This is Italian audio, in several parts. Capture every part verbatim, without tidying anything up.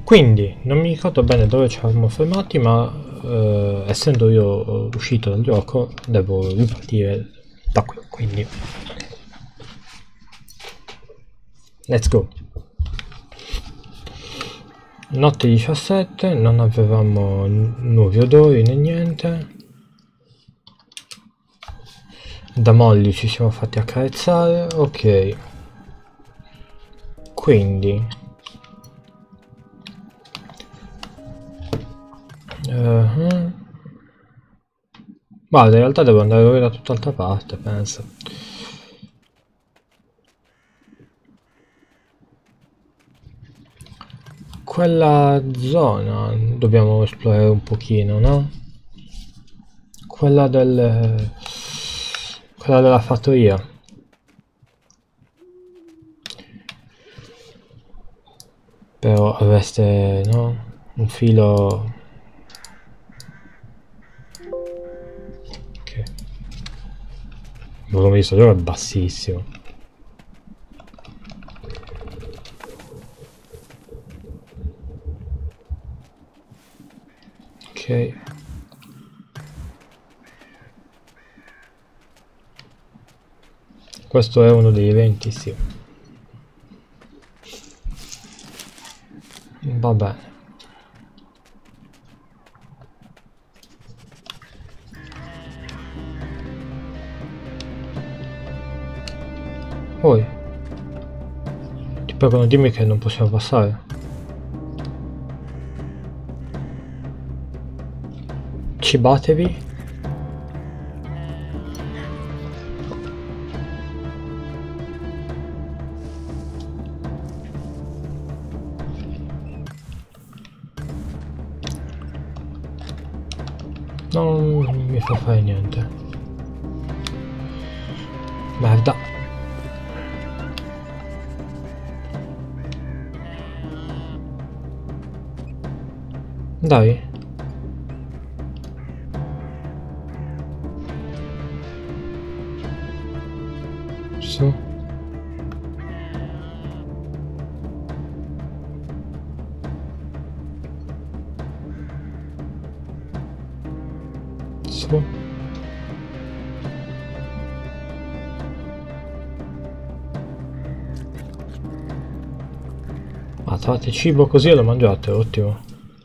Quindi non mi ricordo bene dove ci eravamo fermati, ma eh, essendo io uscito dal gioco devo ripartire da qui, quindi let's go. Notte diciassette, non avevamo nuovi odori né niente. Da Molly ci siamo fatti accarezzare, ok. Quindi uh-huh. Guarda, in realtà devo andare da tutt'altra parte, penso. Quella zona dobbiamo esplorare un pochino, no? Quella del... quella della fattoria. Però avreste, no? Un filo... ok. Il volume di sto gioco è bassissimo. Ok. Questo è uno degli eventi, sì. Va bene. Poi ti prego, non dimmi che non possiamo passare. Cibatevi. Non mi fa fare niente. Merda. Dai. Su. Su. Ah, trovate cibo così e lo mangiate, ottimo.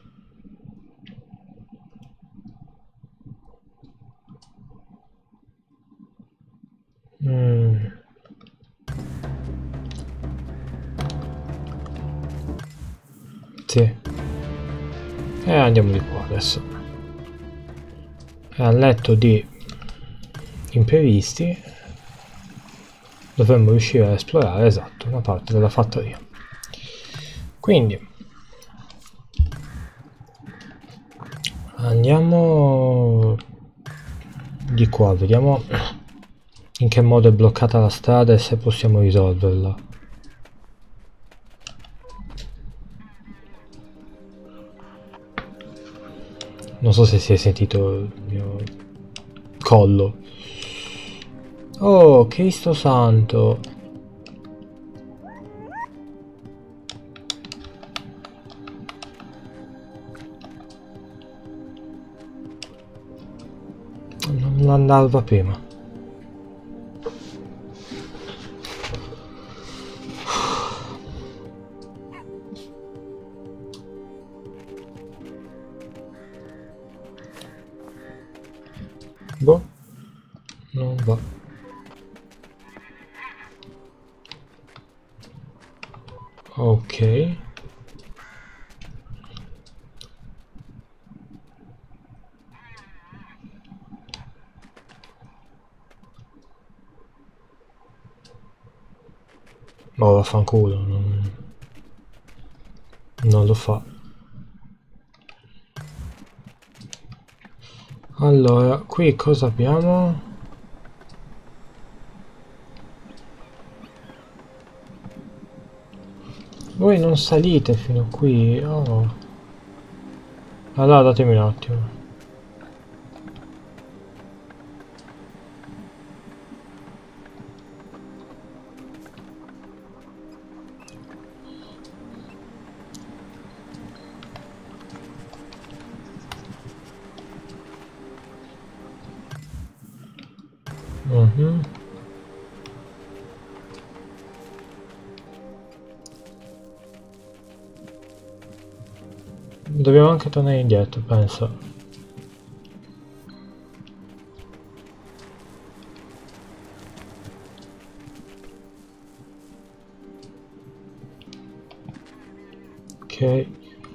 Mm. Sì. E andiamo di qua adesso. E al netto di imprevisti dovremmo riuscire a esplorare, esatto, una parte della fattoria. Quindi andiamo di qua, vediamo in che modo è bloccata la strada e se possiamo risolverla. Non so se si è sentito il mio collo. Oh, Cristo santo. Non andava prima. Boh, non va. Ok. Ma vaffanculo, non... non lo fa. Allora, qui cosa abbiamo? Voi non salite fino qui, oh. Allora datemi un attimo. Mm-hmm. Dobbiamo anche tornare indietro, penso. Ok.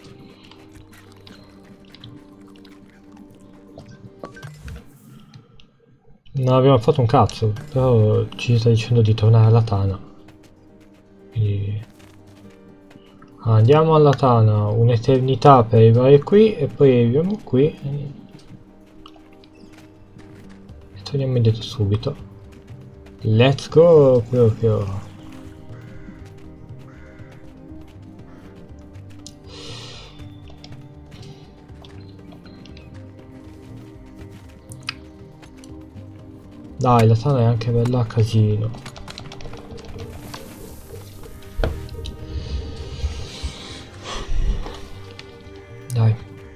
Non abbiamo fatto un cazzo, però ci sta dicendo di tornare alla tana. Quindi... andiamo alla tana, un'eternità per arrivare qui e poi arriviamo qui e... e torniamo indietro subito. Let's go proprio. Dai, la tana è anche bella a casino. Dai.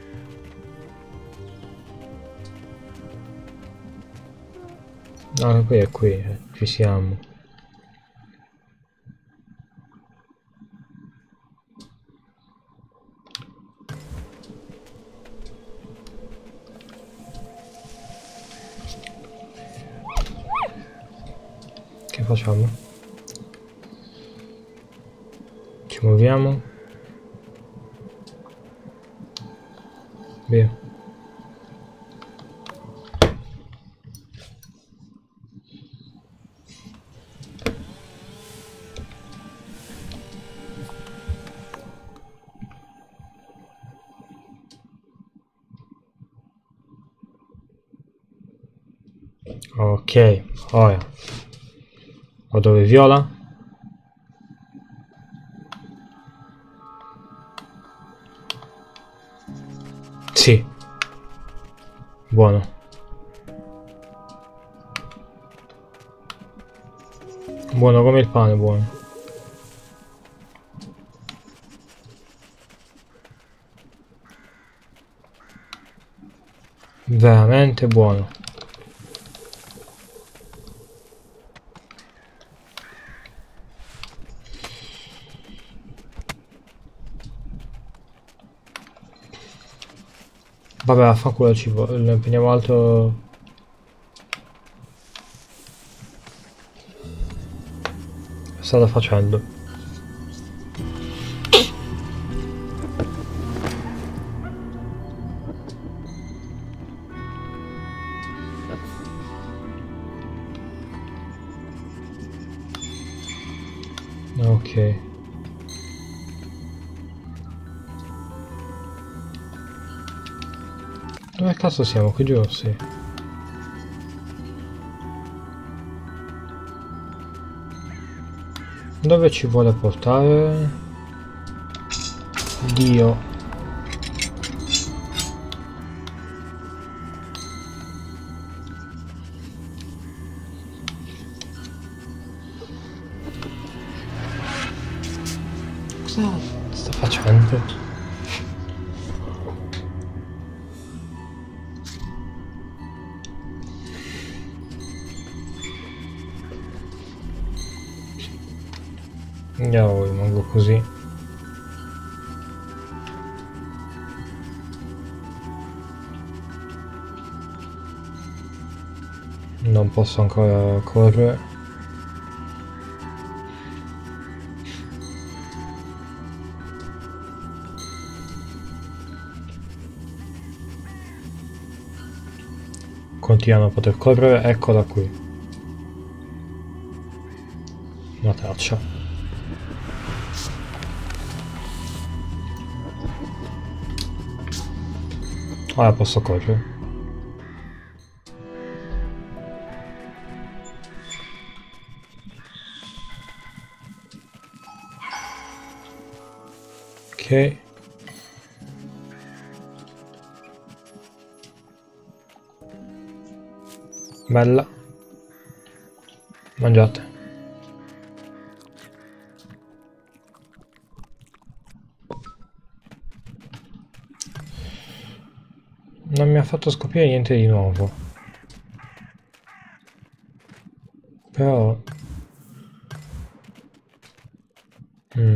No, qui è qui, eh. Ci siamo. Che facciamo? Ci muoviamo? Via. Ok, ora. O dove viola? Sì. Buono. Buono come il pane, buono. Veramente buono. Vabbè, affanculo il cibo, lo impegniamo altro. Strada facendo. Ok. Dove cazzo siamo? Qui giù? Sì. Dove ci vuole portare? Dio. Cosa sta facendo? Io rimango così. Non posso ancora correre. Continuano a poter correre, eccola qui. Una traccia. Ora posso correre. Ok. Bella. Mangiate. Non mi ha fatto scoprire niente di nuovo. però... Mm.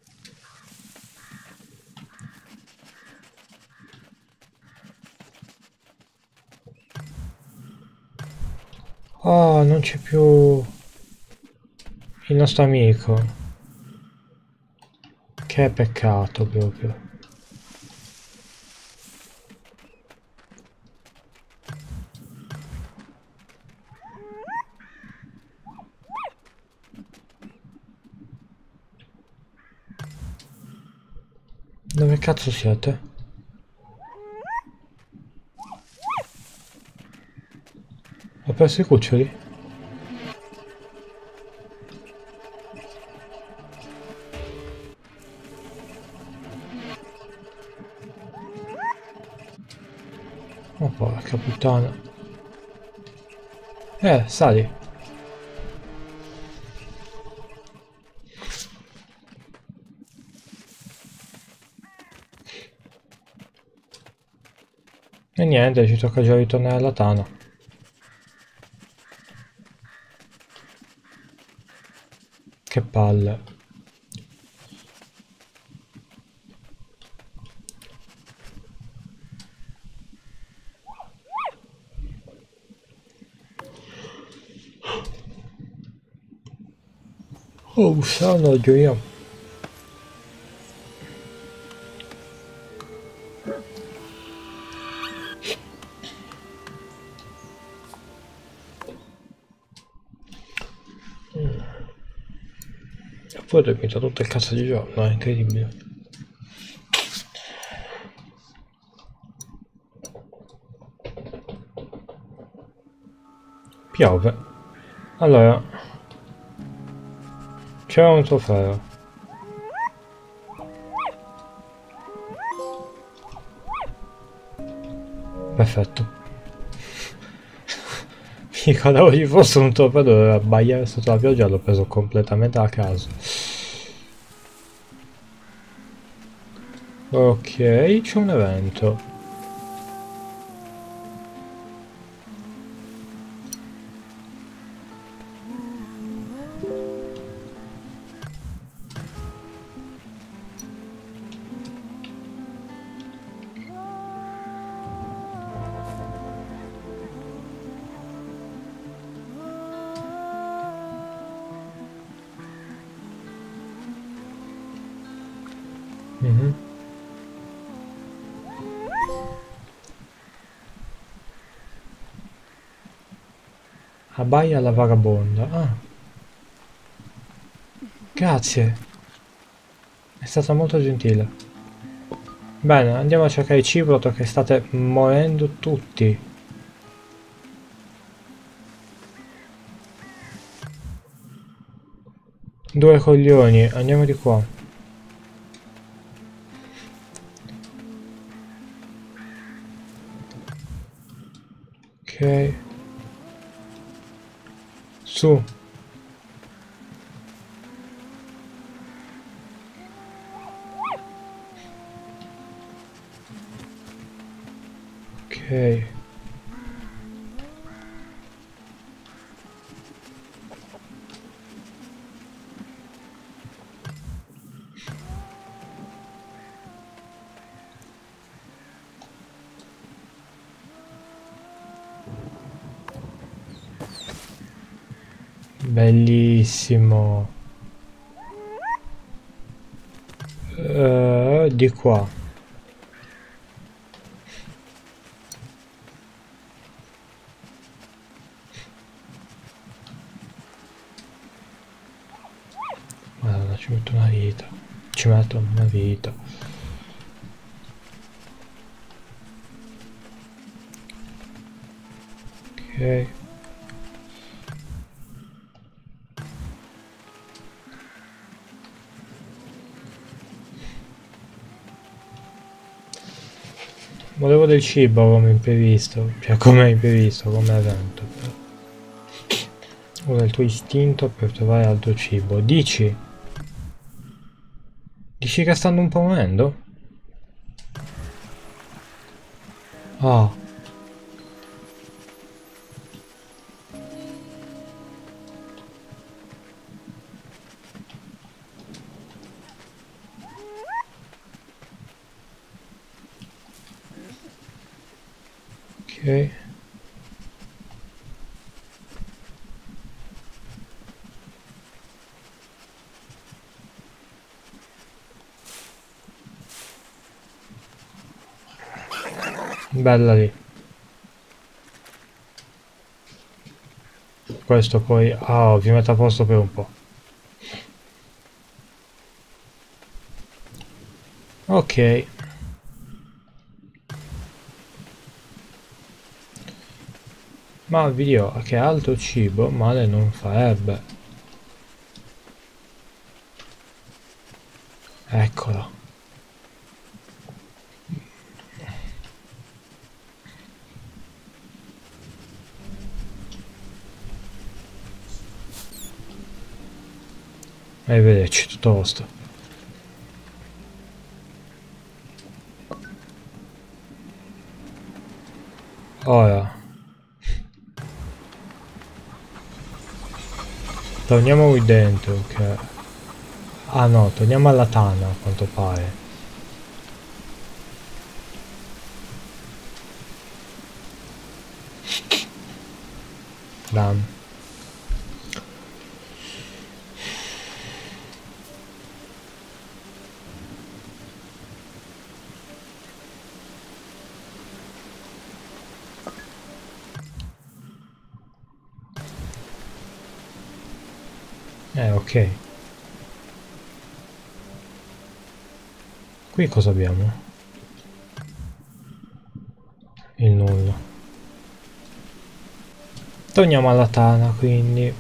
Oh, non c'è più il nostro amico. Che peccato proprio. Dove cazzo siete? Ho perso i cuccioli? Oh porca puttana. Eh, sali. E niente, ci tocca già ritornare alla tana. Che palle. Oh, sono io. E poi ho dormito tutto il cazzo di giorno, è incredibile. Piove. Allora, c'era un trofeo. Perfetto. Mi ricordavo ci fosse un trofeo, dovevo abbaiare sotto la pioggia, l'ho preso completamente a caso. Ok, c'è un evento. Mm-hmm. Abbaia alla vagabonda. Ah. Grazie. È stata molto gentile. Bene, andiamo a cercare il cibo perché state morendo tutti. Due coglioni, andiamo di qua. Ok. Su. Ok. Bellissimo. Uh, di qua. Madonna, ci metto una vita. Ci metto una vita. Ok. Volevo del cibo come imprevisto, cioè come imprevisto, come evento. Ora il tuo istinto per trovare altro cibo. Dici? Dici che stanno un po' morendo? Ah. Ok. Bella lì. Questo poi... Ah, vi metto a posto per un po'. Ok. Ma vi dirò che altro cibo male non farebbe. Eccolo. Arrivederci, tutto vostro. Ora. Torniamo qui dentro, che... Ah no, torniamo alla tana, a quanto pare. Damn. Eh, ok. Qui cosa abbiamo? Il nulla. Torniamo alla tana, quindi.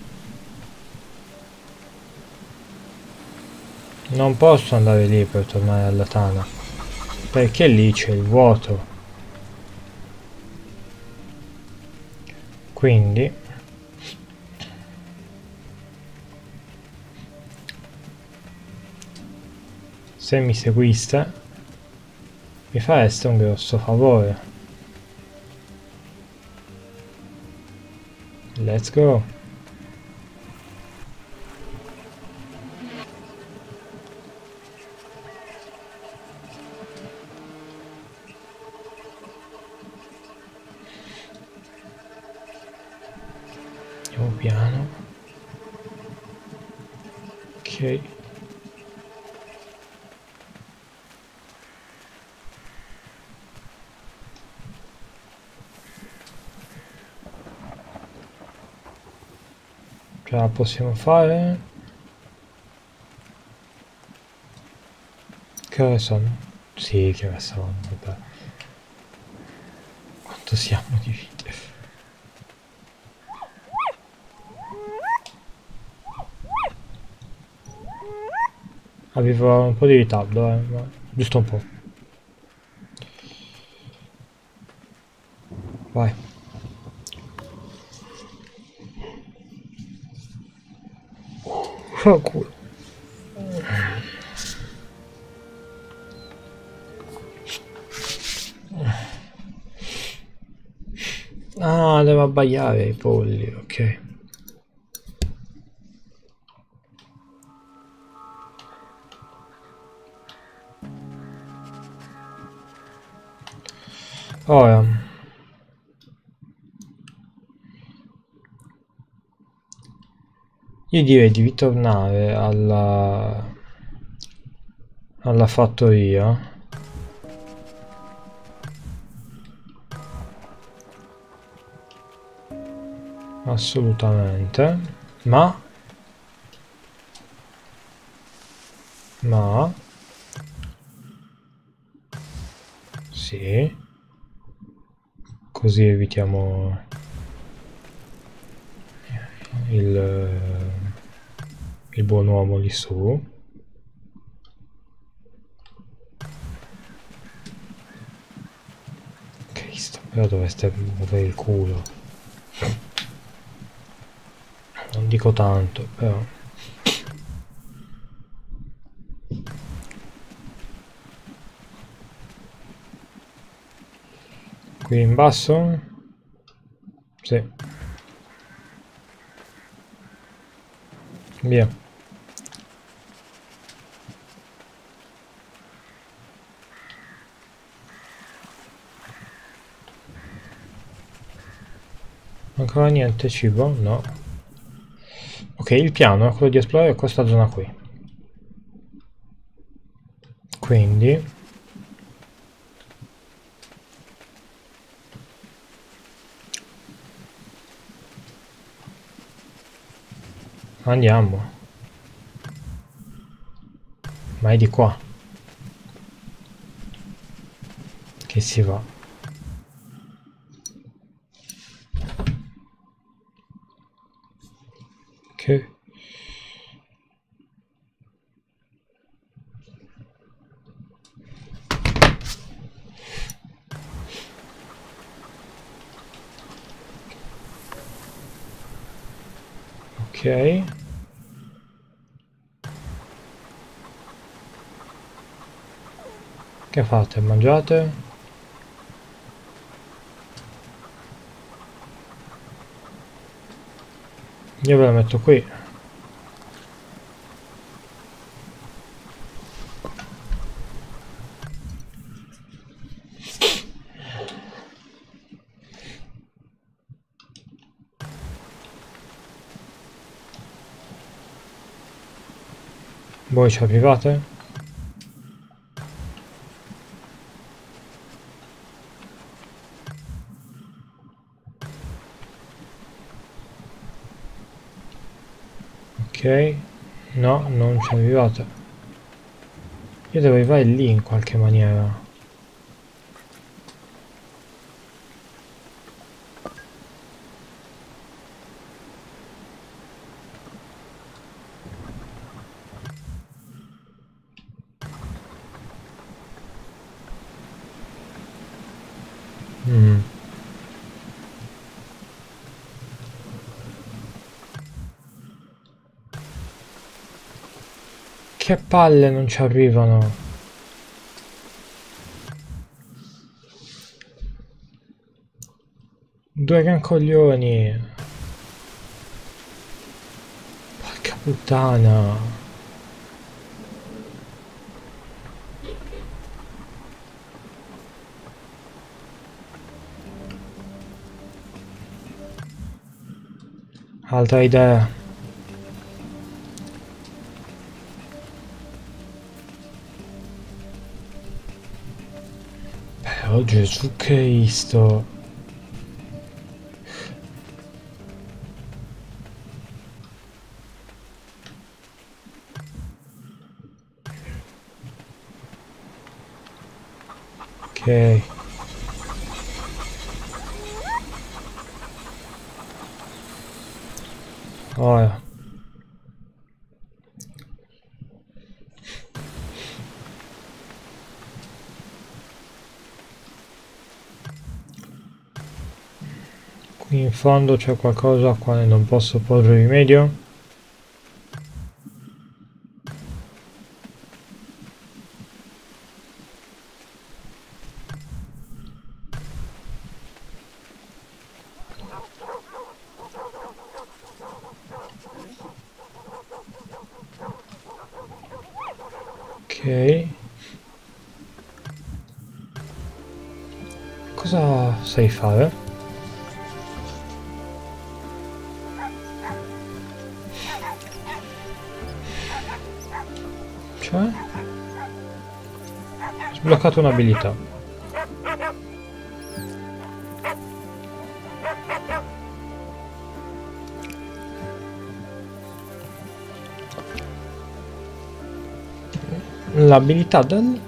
Non posso andare lì per tornare alla tana. Perché lì c'è il vuoto. Quindi... Se mi seguiste, mi fareste un grosso favore. Let's go. Andiamo piano. Ok. Ce la possiamo fare? Che ore sono? Sì, che ore sono, vabbè. Quanto siamo di vite? Avevo un po' di ritardo, eh, ma giusto un po'. Vai. Oh, culo. Ah, devo abbaiare i polli, ok. Ora, io direi di ritornare alla alla fattoria. Assolutamente, ma ma sì, così evitiamo il il buon uomo lì su. Cristo, però dovreste muovere il culo. Non dico tanto, però. Qui in basso? Sì. Via. Ancora niente cibo? No. Ok, il piano è quello di esplorare questa zona qui. Quindi andiamo. Ma è di qua che si va. Che ok. Che fate? Mangiate? Io ve la metto qui. Voi ci arrivate? Ok. No, non ci arrivate. Io devo arrivare lì in qualche maniera. Mm. Che palle, non ci arrivano. Due gran coglioni. Porca puttana. Altra idea. Però Gesù Cristo. Ok. Ora. Qui in fondo c'è qualcosa a quale non posso porre rimedio. Ok. Cosa sai fare? Cioè? Sbloccato un'abilità. L'abilità del...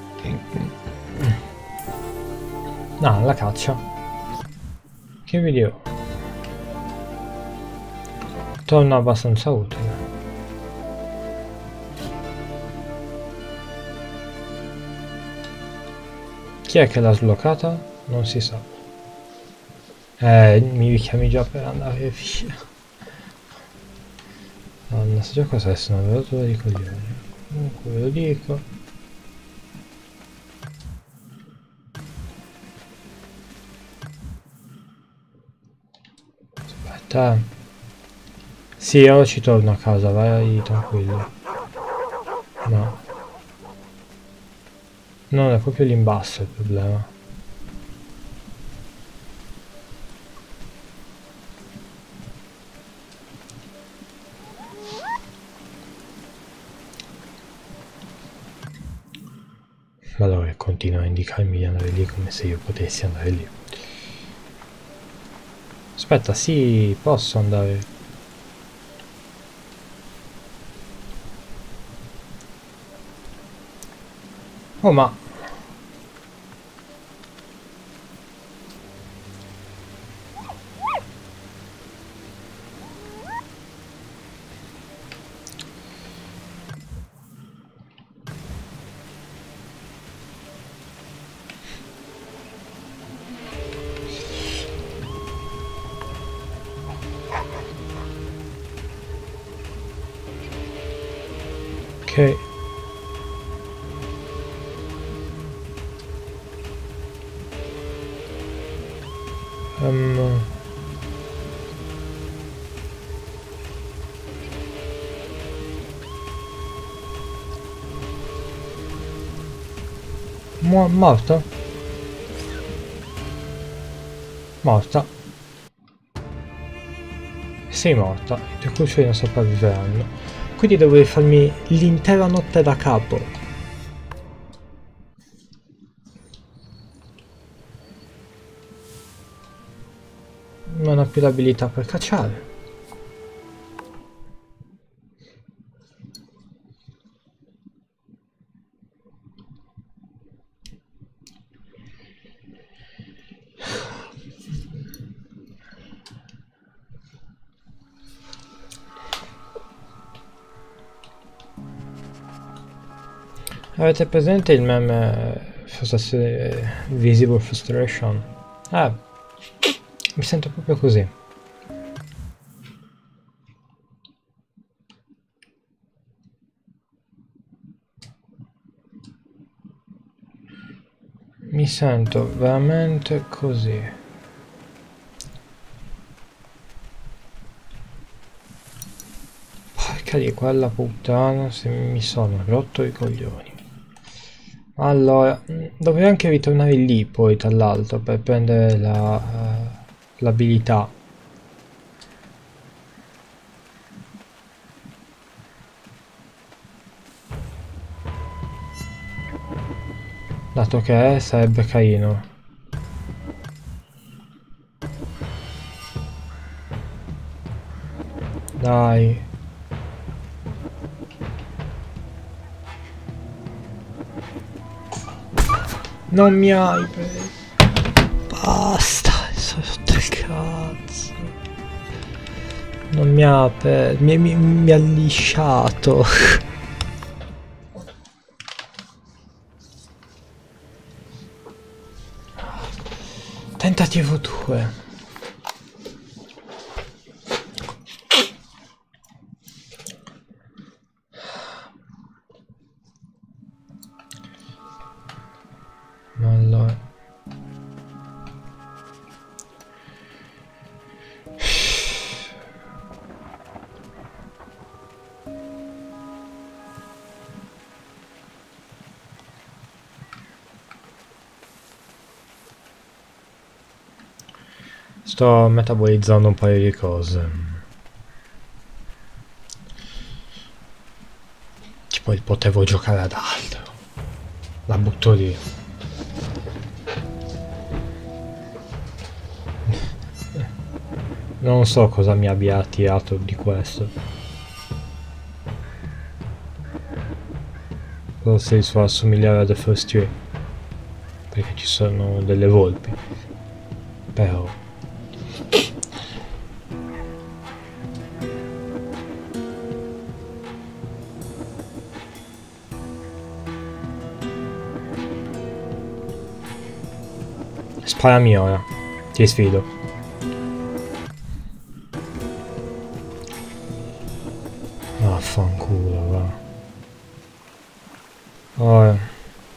No, la caccia. Che video? Torna abbastanza utile. Chi è che l'ha sbloccata? Non si sa. Eh, mi richiami già per andare via. Non so già cosa essere una rottura di coglioni. Comunque ve lo dico. Aspetta. Sì, ora ci torno a casa, vai tranquillo. No. Non è proprio l'imbasso il problema. Ma allora continua a indicarmi di andare lì come se io potessi andare lì. Aspetta, sì, posso andare. Oh, ma... Ok. Um... Mu morto? Morta. Sei morta, i tuoi cuccioli non sopravviveranno. Quindi dovrei farmi l'intera notte da capo. Non ho più l'abilità per cacciare. Avete presente il meme frustrazione, Visible Frustration? Ah, mi sento proprio così. Mi sento veramente così. Porca di quella puttana, se mi sono rotto i coglioni. Allora, dovrei anche ritornare lì poi tra l'altro per prendere la, uh, l'abilità. Dato che sarebbe carino. Dai. Non mi hai preso. Basta, sono rotto il cazzo. Non mi ha preso. Mi, mi, mi ha lisciato. Tentativo due. Allora. Sto metabolizzando un paio di cose. Tipo il potevo giocare ad altro. La butto lì. Non so cosa mi abbia attirato di questo. Forse il suo assomigliare a The First Tree. Perché ci sono delle volpi. Però... Sparami ora. Ti sfido. Vaffanculo, va. Ora.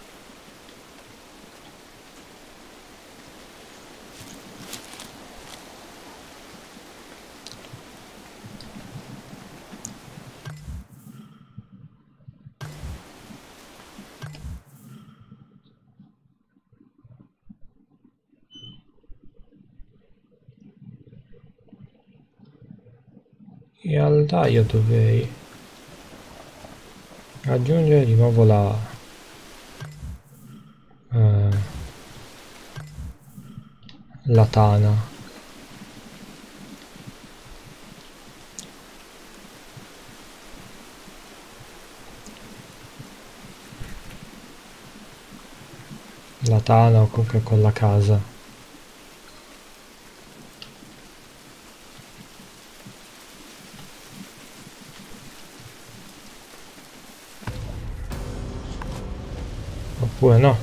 In realtà io dovrei aggiungere di nuovo la la tana. La tana o comunque con la casa. Oppure no.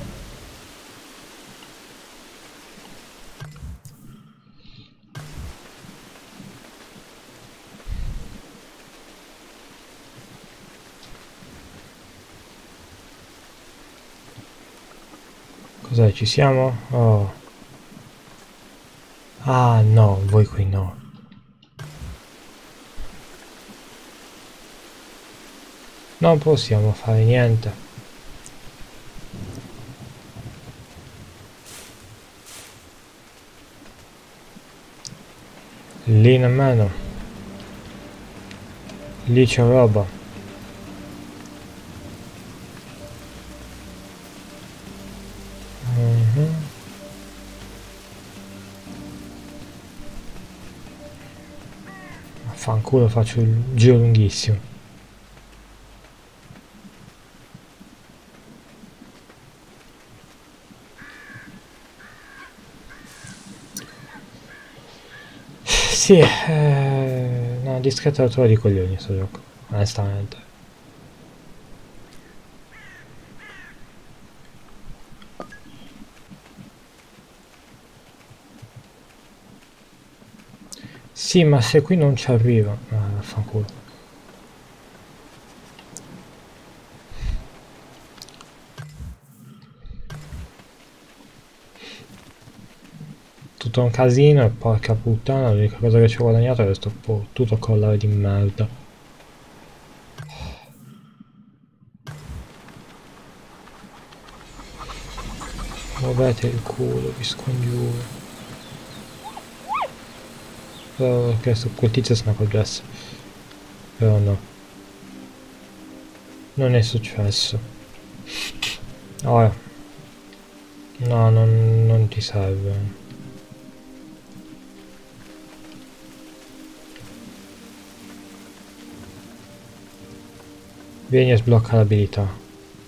Cos'è? Ci siamo? Oh. Ah no, voi qui no. Non possiamo fare niente. Lì nemmeno. Lì c'è roba. Mm-hmm. Affanculo, faccio il giro lunghissimo. Sì, eh, no, discreta rottura di coglioni sto gioco, onestamente. Sì, ma se qui non ci arriva, ah, fanculo. Tutto un casino e porca puttana, l'unica cosa che ci ho guadagnato è questo tutto collare di merda. Muovete il culo, vi scongiuro. Però che su quel tizio se ne accorgesse. Però no. Non è successo. Ora. No, non, non ti serve. Vieni e sblocca l'abilità.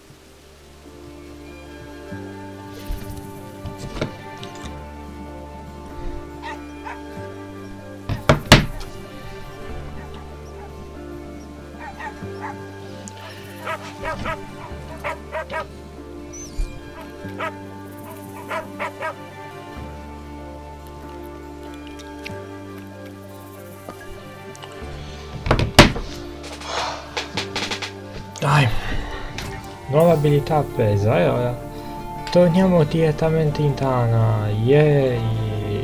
Dai, nuova abilità appesa e ora torniamo direttamente in tana. Yay!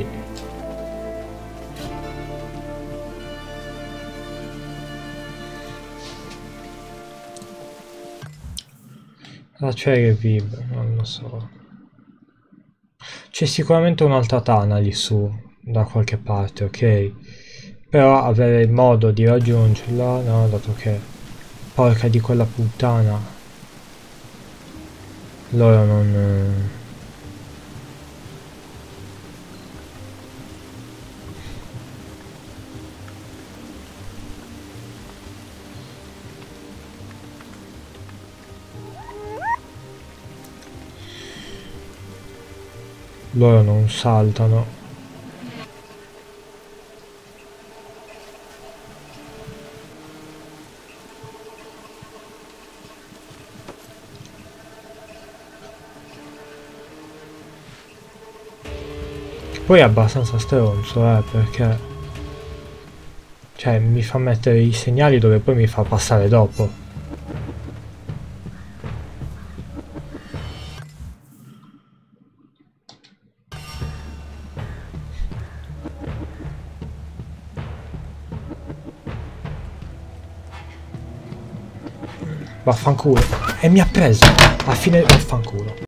La c'è che vibra, non lo so. C'è sicuramente un'altra tana lì su, da qualche parte, ok? Però avere il modo di raggiungerla, no, dato che... Porca di quella puttana. Loro non... Loro non saltano. Poi è abbastanza stronzo, eh, perché... Cioè, mi fa mettere i segnali dove poi mi fa passare dopo. Vaffanculo. E mi ha preso. A fine... Vaffanculo.